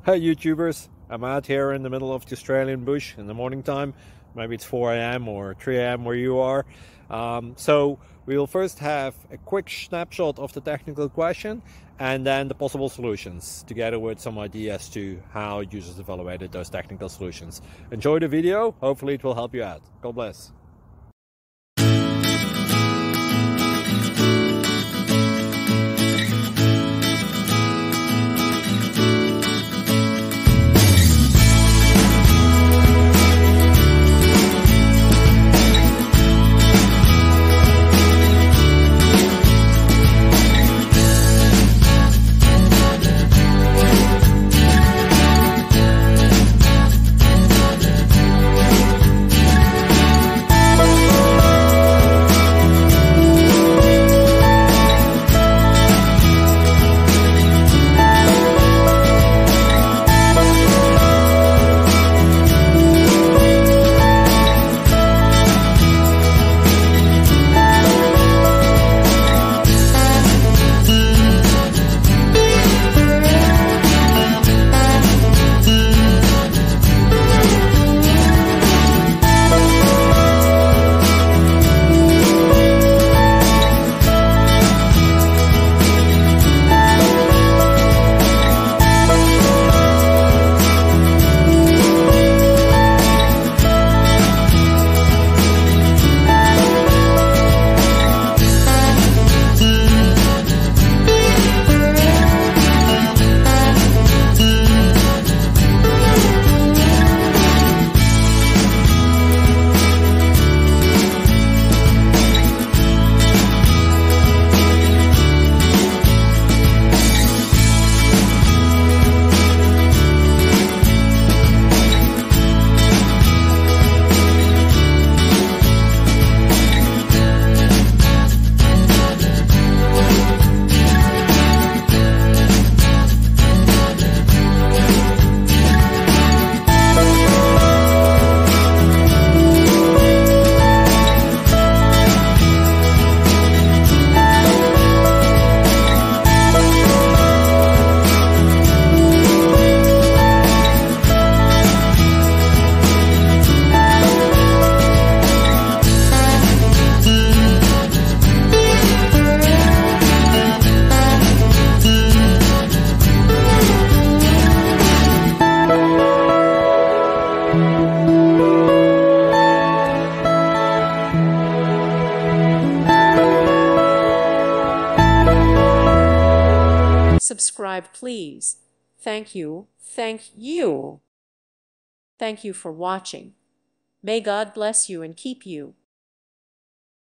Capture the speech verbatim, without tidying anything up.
Hey YouTubers, I'm out here in the middle of the Australian bush in the morning time. Maybe it's four A M or three A M where you are. Um, so we will first have a quick snapshot of the technical question and then the possible solutions, together with some ideas to how users evaluated those technical solutions. Enjoy the video, hopefully it will help you out. God bless. Subscribe, please. Thank you. Thank you. Thank you for watching. May God bless you and keep you.